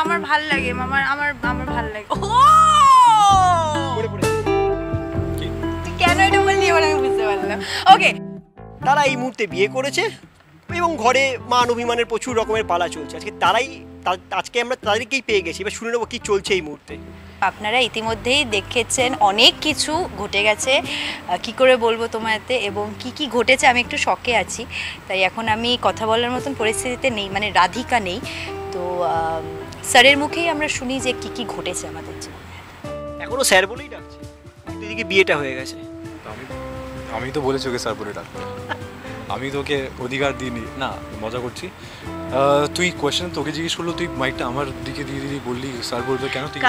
আমার ভাল লাগে, আমার আমার আমার ভাল লাগে। ও কেন এটা বললি এবার আমি বুঝতে পারলাম। ওকে, তারা এই মুহূর্তে বিয়ে করেছে এবং ঘরে মান অভিমানের প্রচুর রকমের পালা চলছে। আজকে আমরা তাদেরকেই পেয়ে গেছি, এবার শুনে নেবো কি চলছে এই মুহূর্তে। আপনারা ইতিমধ্যেই দেখেছেন অনেক কিছু ঘটে গেছে, কি করে বলবো তোমাতে, এবং কি কি ঘটেছে আমি একটু শকে আছি, তাই এখন আমি কথা বলার মতন পরিস্থিতিতে নেই, মানে রাধিকা নেই। তো স্যারের মুখেই আমরা শুনি যে কি কি ঘটেছে আমাদের জীবনে। এখনো স্যার বলেই ডাকছে, কিন্তু এদিকে বিয়েটা হয়ে গেছে। আমি তো বলেছি ওকে স্যার বলে ডাকতে, আমি তোকে অধিকার দিইনি। না, মজা করছি। তুই কোয়েশ্চেন তোকে জিজ্ঞেস করলো, তুই মাইকটা আমার দিকে দিয়ে দিদি বললি স্যার বলবে কেন? তুই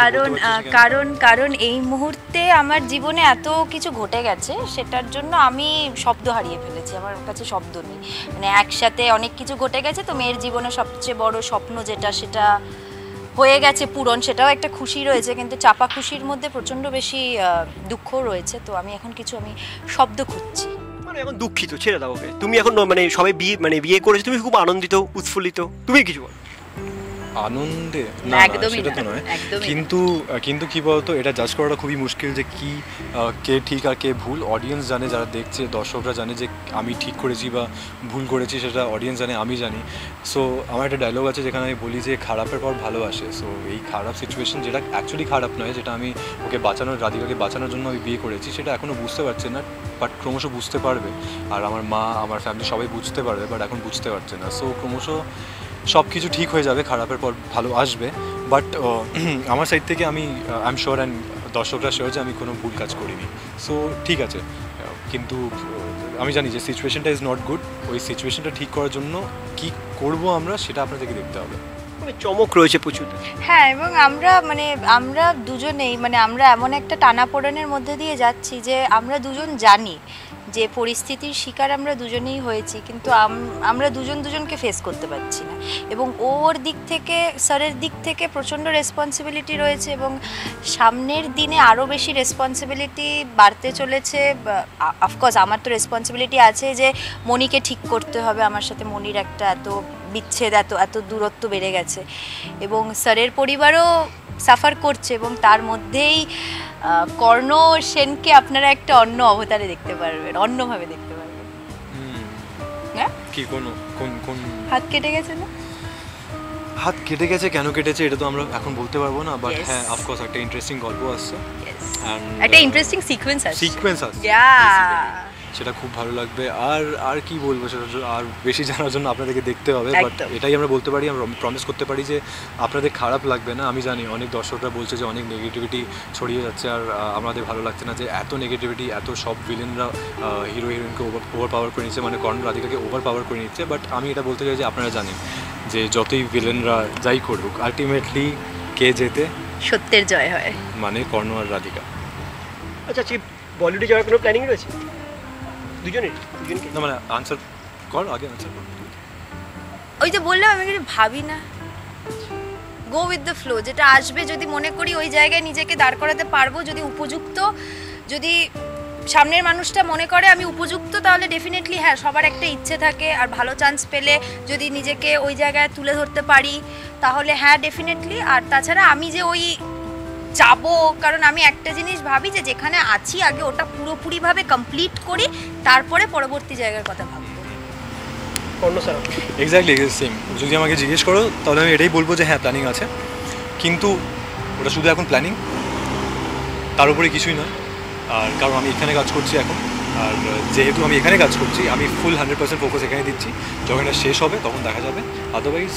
কারণ এই মুহূর্তে আমার জীবনে এত কিছু ঘটে গেছে, সেটার জন্য আমি শব্দ হারিয়ে ফেলেছি, আমার কাছে শব্দ নেই। মানে একসাথে অনেক কিছু ঘটে গেছে, তো মেয়ের জীবনে সবচেয়ে বড় স্বপ্ন যেটা, সেটা হয়ে গেছে পূরণ, সেটাও একটা খুশি রয়েছে, কিন্তু চাপা খুশির মধ্যে প্রচণ্ড বেশি দুঃখও রয়েছে। তো আমি এখন আমি শব্দ খুঁজছি। মানে এখন দুঃখিত, ছেড়ে দাও ওকে। তুমি এখন মানে সবাই বিয়ে করেছো, তুমি খুব আনন্দিত উৎফুল্লিত, তুমি কিছু বলো। আনন্দে না, সেটা তো নয়, কিন্তু কি বলতো, এটা জাজ করাটা খুবই মুশকিল যে কি কে ঠিক আর কে ভুল। অডিয়েন্স জানে, যারা দেখছে দর্শকরা জানে যে আমি ঠিক করেছি বা ভুল করেছি, সেটা অডিয়েন্স জানে, আমি জানি। সো আমার একটা ডায়লগ আছে যেখানে আমি বলি যে খারাপের পর ভালো আসে। সো এই খারাপ সিচুয়েশন, যেটা অ্যাকচুয়ালি খারাপ নয়, যেটা আমি ওকে রাধিকাকে বাঁচানোর জন্য আমি বিয়ে করেছি, সেটা এখনও বুঝতে পারছে না, বাট ক্রমশ বুঝতে পারবে। আর আমার মা, আমার ফ্যামিলি সবাই বুঝতে পারবে, বাট এখন বুঝতে পারছে না। সো ক্রমশ সব কিছু ঠিক হয়ে যাবে, খারাপের পর ভালো আসবে। বাট আমার সাইড থেকে আমি আই এম শিওর, অ্যান্ড দর্শকরা শিওর যে আমি কোনো ভুল কাজ করিনি। সো ঠিক আছে, কিন্তু আমি জানি যে সিচুয়েশনটা ইজ নট গুড। ওই সিচুয়েশনটা ঠিক করার জন্য কি করব আমরা, সেটা আপনাদেরকে দেখতে হবে। চমক রয়েছে প্রচুর। হ্যাঁ, এবং আমরা দুজনেই আমরা এমন একটা টানাপোড়েনের মধ্যে দিয়ে যাচ্ছি যে আমরা দুজন জানি যে পরিস্থিতির শিকার আমরা দুজনেই হয়েছি, কিন্তু আমরা দুজনকে ফেস করতে পারছি না। এবং ওর দিক থেকে, স্যারের দিক থেকে প্রচণ্ড রেসপন্সিবিলিটি রয়েছে, এবং সামনের দিনে আরও বেশি রেসপন্সিবিলিটি বাড়তে চলেছে। অফকোর্স আমার তো রেসপন্সিবিলিটি আছে যে মনিকে ঠিক করতে হবে, আমার সাথে মনির একটা এত বিচ্ছেদ, এত দূরত্ব বেড়ে গেছে, এবং স্যারের পরিবারও সাফার করছে, এবং তার মধ্যেই কর্ণ সেনকে আপনারা একটা অন্য অবতারে দেখতে পারবেন, অন্যভাবে দেখতে পারবেন। হ্যাঁ, কি কোন হাত কেটে গেছে না? হাত কেটে গেছে, কেন কেটেছে এটা তো আমরা এখন বলতে পারবো না, বাট হ্যাঁ অফকোর্স একটা ইন্টারেস্টিং গল্প আসছে, একটা ইন্টারেস্টিং সিকোয়েন্স আসছে, সেটা খুব ভালো লাগবে। আর কি বলবো, সেটা আর বেশি জানার জন্য আপনাদেরকে দেখতে হবে। বাট এটাই আমরা বলতে পারি, আমরা প্রমিস করতে পারি যে আপনাদের খারাপ লাগবে না। আমি জানি অনেক দর্শকরা বলছে যে অনেক নেগেটিভিটি ছড়িয়ে যাচ্ছে, আর আমাদের ভালো লাগছে না যে এত নেগেটিভিটি, এত সব ভিলেনরা হিরো হিরোইনকে ওভার পাওয়ার করে নিচ্ছে, মানে কর্ণ রাধিকাকে ওভার পাওয়ার করে নিচ্ছে। বাট আমি এটা বলতে চাই যে আপনারা জানেন যে যতই ভিলেনরা যাই করুক, আলটিমেটলি কে যেতে, সত্যের জয় হয়, মানে কর্ণ আর রাধিকা। আচ্ছা, বলিউডে যাওয়ার কোনো প্ল্যানিং রয়েছে দুজনকে? না, মানে আনসার কর, আগে আনসার কর। ওই যে বললাম, আমি কিছু ভাবি না, গো উইথ দ্য ফ্লো, যেটা আসবে, যদি মনে করি ওই জায়গায় নিজেকে দাঁড় করাতে পারবো, যদি উপযুক্ত, যদি সামনের মানুষটা মনে করে আমি উপযুক্ত, তাহলে ডেফিনেটলি হ্যাঁ, সবার একটা ইচ্ছে থাকে, আর ভালো চান্স পেলে যদি নিজেকে ওই জায়গায় তুলে ধরতে পারি, তাহলে হ্যাঁ ডেফিনেটলি। আর তাছাড়া আমি যে ওই যাবো, কারণ আমি একটা জিনিস ভাবি যে যেখানে আছি আগে ওটা পুরোপুরিভাবে কমপ্লিট করি, তারপরে পরবর্তী জায়গার কথা ভাববো। Exactly same. যদি আমাকে জিজ্ঞেস করো তাহলে আমি এটাই বলবো যে হ্যাঁ প্ল্যানিং আছে, কিন্তু ওটা শুধু এখন প্ল্যানিং, তার উপরে কিছুই নয়। আর কারণ আমি এখানে কাজ করছি এখন, আর যেহেতু আমি এখানে কাজ করছি, আমি ফুল 100% ফোকাস এখানে দিচ্ছি। যখন এটা শেষ হবে তখন দেখা যাবে, আদারওয়াইজ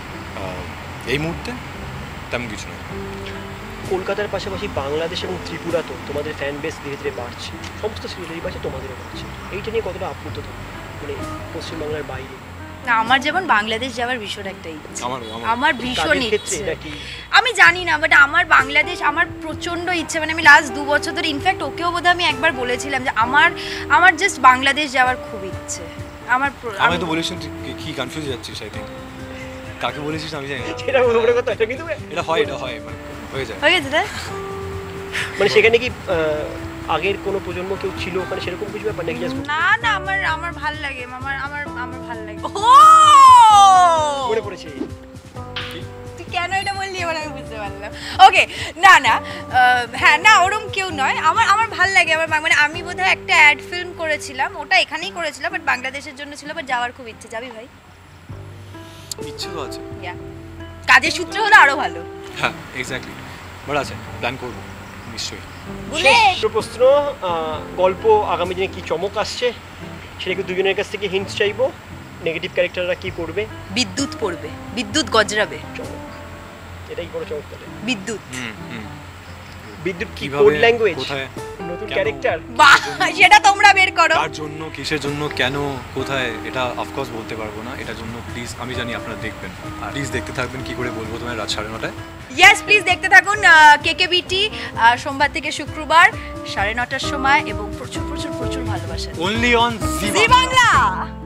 এই মুহূর্তে তেমন কিছু নয়। কলকাতার পাশাপাশি বাংলাদেশ এবং ত্রিপুরাতেও তোমাদের ফ্যান বেস ধীরে ধীরে বাড়ছে, সমস্ত সিরিয়ালের পাশে তোমাদেরও বাড়ছে, এইটা নিয়ে কতটা আপ্লুত থাকবে, মানে পশ্চিমবাংলার বাইরে? না, আমার যেমন বাংলাদেশ যাওয়ার ভীষণ একটা ইচ্ছে, আমার ভীষণ ইচ্ছে। আমি জানি না, বাট আমার বাংলাদেশ আমার প্রচণ্ড ইচ্ছে, মানে আমি লাস্ট 2 বছর ধরে, ইনফ্যাক্ট ওকেও বোধহয় আমি একবার বলেছিলাম যে আমার জাস্ট বাংলাদেশ যাওয়ার খুব ইচ্ছে। আমি তো বলেছি, কি কনফিউজ যাচ্ছিস, আই থিঙ্ক কাকে বলেছিস আমি জানি না, এটা হয় মানে হয়ে গেছে তাই, মানে সেখানে কি আগের কোনো প্রজন্ম কেউ ছিল ওখানে, সেরকম কিছু ব্যাপার নাকি? না, আমার ভাল লাগে, আমার ভাল লাগে। ও মনে পড়েছে, তুই কেন এটা বললি এবার আমি বুঝতে পারলাম। ওকে, না না, হ্যাঁ না, ওরম কেউ নয়। আমার ভাল লাগে, আমার মানে আমি বোধহয় একটা অ্যাড ফিল্ম করেছিলাম, ওটা এখানেই করেছিলাম, বাট বাংলাদেশের জন্য ছিল, বাট যাওয়ার খুব ইচ্ছে। যাবি ভাই? ইচ্ছে তো আছে, কাজের সূত্রে হলে আরো ভালো। হ্যাঁ এক্স্যাক্টলি, বাট আছে, প্ল্যান করবো নিশ্চয়ই। শেষ প্রশ্ন, গল্প আগামী দিনে কি চমক আসছে সেটা কি দুজনের কাছ থেকে হিন্টস চাইবো। নেগেটিভ ক্যারেক্টাররা কি করবে? বিদ্যুৎ পড়বে, বিদ্যুৎ গজরাবে। চমক, এটাই বড় চমক। তাহলে বিদ্যুৎ, বিদ্যুৎ কি কোড ল্যাঙ্গুয়েজ, কোথায়, নতুন ক্যারেক্টার? বাহ, সেটা তোমরা বের করো। তার জন্য, কিসের জন্য, কেন, কোথায়, এটা অফকোর্স বলতে পারবো না। এটার জন্য প্লিজ, আমি জানি আপনারা দেখবেন, প্লিজ দেখতে থাকবেন। কি করে বলবো তোমায়, রাত 9:30টায়। ইয়েস, প্লিজ দেখতে থাকুন কেকেবিটি, সোমবার থেকে শুক্রবার 9:30টার সময়, এবং প্রচুর প্রচুর প্রচুর ভালোবাসা। Only on Zee Bangla.